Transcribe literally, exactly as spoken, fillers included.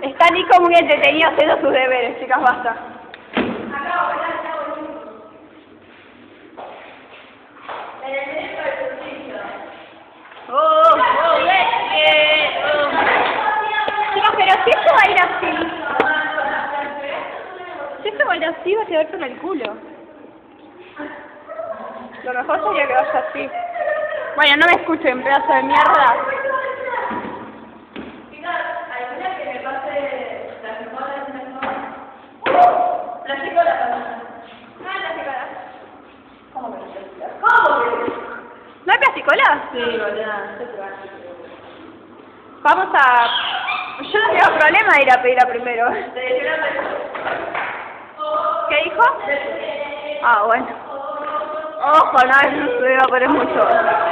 Está Nico muy entretenido haciendo sus deberes, chicas, basta. Oh, oh, leche, oh. Chicas, pero si esto va a ir así. Si esto va a ir así, va a quedar con el culo. Lo mejor sería que vaya así. Bueno, no me escuchen, pedazo de mierda. ¿No hay plasticola? Sí, boluda. Vamos a... Yo no tengo problema de ir a pedirla primero. ¿Qué dijo? Ah, bueno. Ojo, no, eso se va a poner mucho.